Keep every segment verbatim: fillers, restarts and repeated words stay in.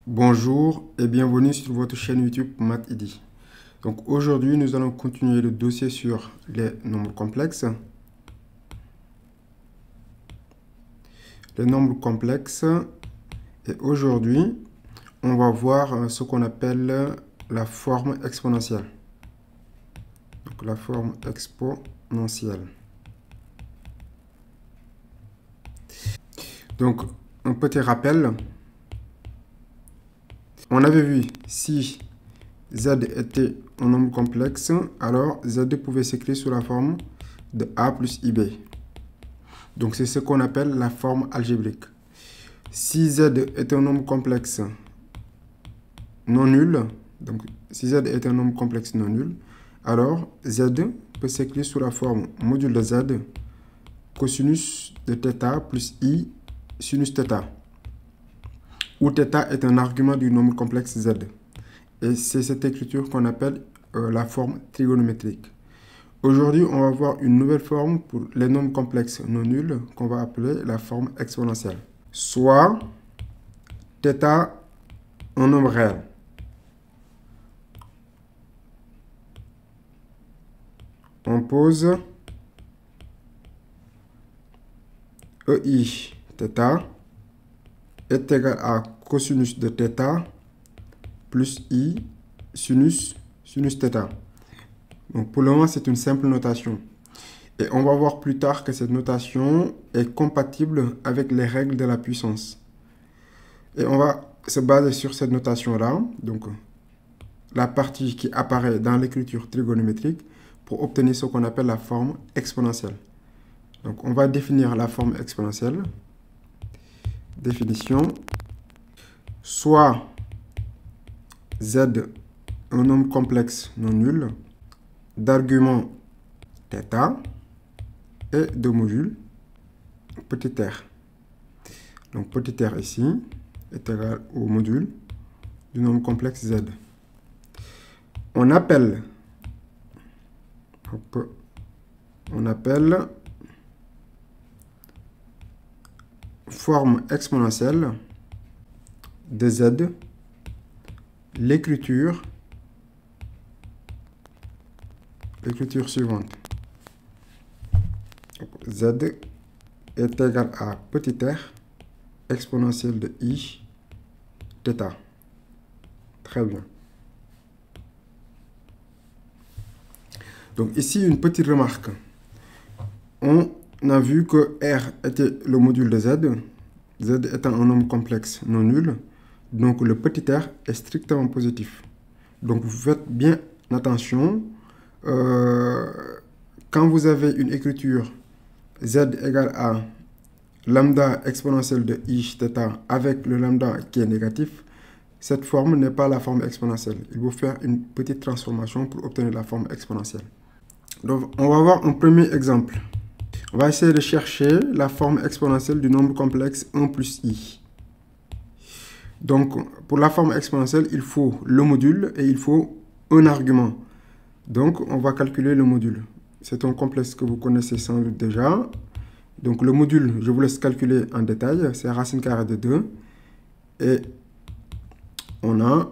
Bonjour et bienvenue sur votre chaîne YouTube MathEdy. Donc aujourd'hui, nous allons continuer le dossier sur les nombres complexes. Les nombres complexes. Et aujourd'hui, on va voir ce qu'on appelle la forme exponentielle. Donc la forme exponentielle. Donc un petit rappel. On avait vu, si z était un nombre complexe, alors z pouvait s'écrire sous la forme de a plus ib. Donc c'est ce qu'on appelle la forme algébrique. Si z est un nombre complexe non nul, donc si z est un nombre complexe non nul, alors z peut s'écrire sous la forme module de z cosinus de θ plus i sinus θ, où θ est un argument du nombre complexe z. Et c'est cette écriture qu'on appelle euh, la forme trigonométrique. Aujourd'hui, on va voir une nouvelle forme pour les nombres complexes non nuls qu'on va appeler la forme exponentielle. Soit θ un nombre réel. On pose ei θ est égal à cosinus de θ plus i sinus sinus θ. Donc pour le moment, c'est une simple notation. Et on va voir plus tard que cette notation est compatible avec les règles de la puissance. Et on va se baser sur cette notation-là, donc la partie qui apparaît dans l'écriture trigonométrique, pour obtenir ce qu'on appelle la forme exponentielle. Donc on va définir la forme exponentielle. Définition. Soit z, un nombre complexe non nul, d'argument θ et de module petit r. Donc petit r ici est égal au module du nombre complexe z. On appelle, on appelle forme exponentielle de z l'écriture l'écriture suivante. Z est égal à petit r exponentielle de i θ. Très bien. Donc ici, une petite remarque. On a vu que R était le module de Z, Z étant un nombre complexe non nul, donc le petit r est strictement positif. Donc vous faites bien attention, euh, quand vous avez une écriture Z égale à lambda exponentielle de i θ avec le lambda qui est négatif, cette forme n'est pas la forme exponentielle. Il faut faire une petite transformation pour obtenir la forme exponentielle. Donc on va voir un premier exemple. On va essayer de chercher la forme exponentielle du nombre complexe un plus i. Donc, pour la forme exponentielle, il faut le module et il faut un argument. Donc, on va calculer le module. C'est un complexe que vous connaissez sans doute déjà. Donc, le module, je vous laisse calculer en détail. C'est racine carrée de deux. Et on a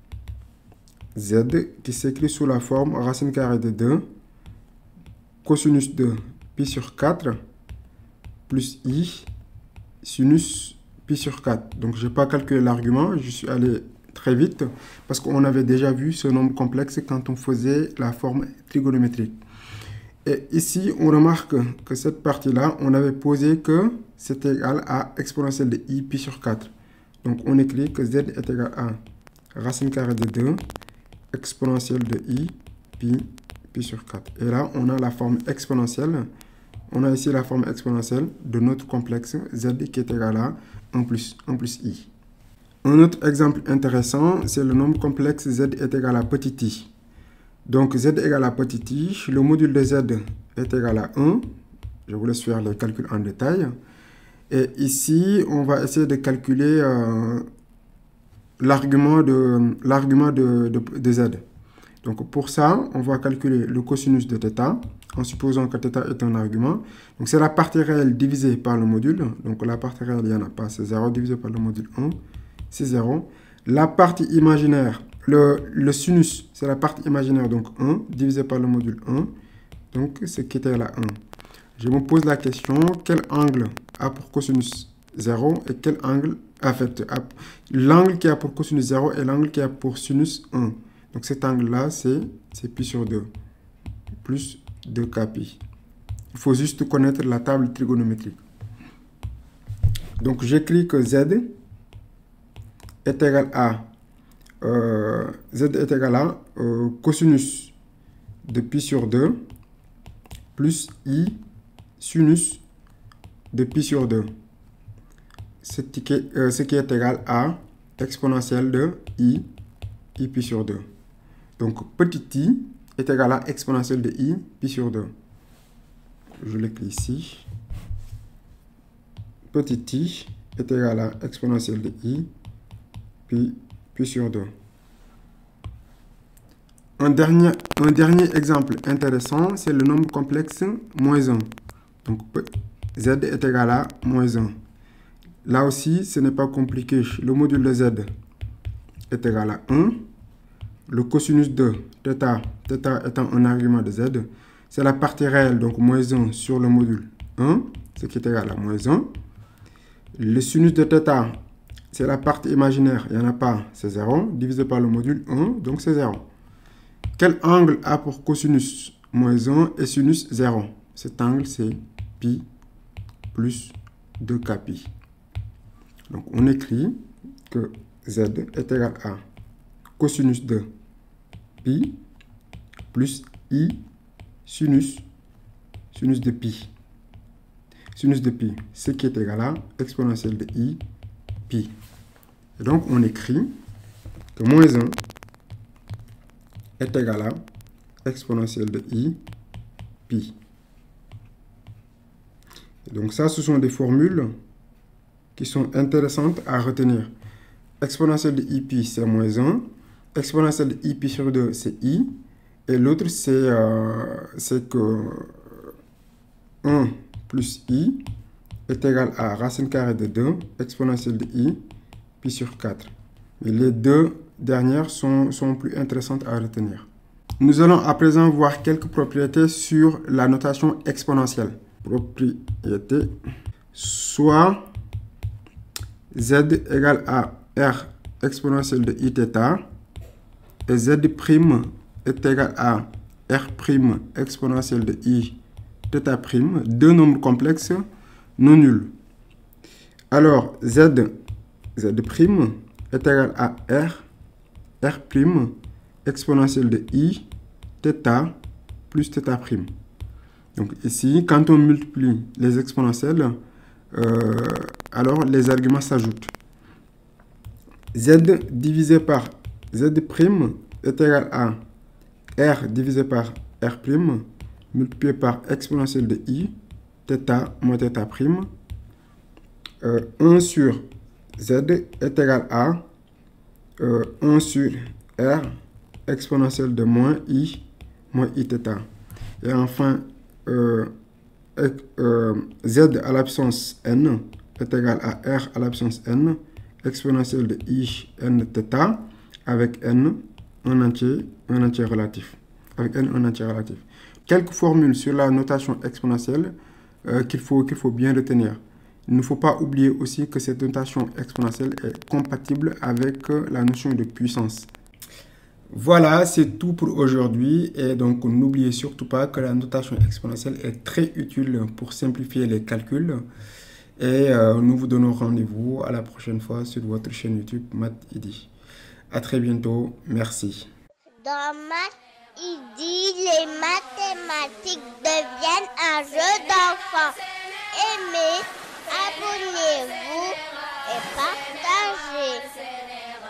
z qui s'écrit sous la forme racine carrée de deux cosinus de pi sur quatre plus i sinus pi sur quatre. Donc, je n'ai pas calculé l'argument, je suis allé très vite parce qu'on avait déjà vu ce nombre complexe quand on faisait la forme trigonométrique. Et ici, on remarque que cette partie-là, on avait posé que c'est égal à exponentielle de i pi sur quatre. Donc, on écrit que z est égal à racine carrée de deux exponentielle de i pi pi sur quatre. Et là, on a la forme exponentielle. On a ici la forme exponentielle de notre complexe z qui est égal à un plus, un plus i. Un autre exemple intéressant, c'est le nombre complexe z est égal à petit i. Donc z égale à petit i, le module de z est égal à un. Je vous laisse faire les calculs en détail. Et ici, on va essayer de calculer euh, l'argument de, l'argument de, de, de z. Donc pour ça, on va calculer le cosinus de θ, en supposant que θ est un argument. Donc c'est la partie réelle divisée par le module. Donc la partie réelle, il n'y en a pas, c'est zéro divisé par le module un, c'est zéro. La partie imaginaire, le, le sinus, c'est la partie imaginaire, donc un, divisé par le module un, donc c'est qui était là un. Je me pose la question, quel angle a pour cosinus zéro et quel angle, en fait, l'angle qui a pour cosinus zéro et l'angle qui a pour sinus un. Donc cet angle-là, c'est pi sur deux, plus deux k pi. Il faut juste connaître la table trigonométrique. Donc j'écris que z est égal à euh, z est égal à euh, cosinus de pi sur deux plus i sinus de pi sur deux. Ce qui, est, euh, ce qui est égal à exponentielle de i, i pi sur deux. Donc petit i est égal à exponentielle de i pi sur deux. Je l'écris ici. Petit i est égal à exponentielle de i pi, pi sur deux. Un dernier, un dernier exemple intéressant, c'est le nombre complexe moins un. Donc z est égal à moins un. Là aussi, ce n'est pas compliqué. Le module de z est égal à un. Le cosinus de θ, θ étant un argument de z, c'est la partie réelle, donc moins un sur le module un, ce qui est égal à moins un. Le sinus de θ, c'est la partie imaginaire, il n'y en a pas, c'est zéro, divisé par le module un, donc c'est zéro. Quel angle a pour cosinus moins un et sinus zéro? Cet angle, c'est pi plus deux k pi. Donc, on écrit que z est égal à cosinus de pi plus i sinus, sinus de pi. Sinus de pi, ce qui est égal à exponentielle de i pi. Et donc, on écrit que moins un est égal à exponentielle de i pi. Et donc, ça, ce sont des formules qui sont intéressantes à retenir. Exponentielle de i pi, c'est moins un. Exponentielle de i pi sur deux, c'est i. Et l'autre, c'est euh, que un plus i est égal à racine carrée de deux, exponentielle de i, pi sur quatre. Et les deux dernières sont, sont plus intéressantes à retenir. Nous allons à présent voir quelques propriétés sur la notation exponentielle. Propriété, soit z égale à r exponentielle de iθ et z' est égal à r' exponentielle de i θ', deux nombres complexes non nuls. Alors, z, z' est égal à r, r' exponentielle de i θ plus θ'. Donc ici, quand on multiplie les exponentielles, euh, alors les arguments s'ajoutent. Z divisé par z' est égal à r divisé par r' multiplié par exponentielle de i, θ moins θ'. Euh, un sur z est égal à euh, un sur r exponentielle de moins i moins iθ. Et enfin, euh, euh, z à la puissance n est égal à r à la puissance n exponentielle de i n θ avec n un entier, un entier relatif. Avec n un entier relatif. Quelques formules sur la notation exponentielle euh, qu'il faut, qu'il faut bien retenir. Il ne faut pas oublier aussi que cette notation exponentielle est compatible avec euh, la notion de puissance. Voilà, c'est tout pour aujourd'hui. Et donc, n'oubliez surtout pas que la notation exponentielle est très utile pour simplifier les calculs. Et euh, nous vous donnons rendez-vous à la prochaine fois sur votre chaîne YouTube MathIdy. À très bientôt. Merci. Dans MathIdy, les mathématiques deviennent un jeu d'enfant. Aimez, abonnez-vous et partagez.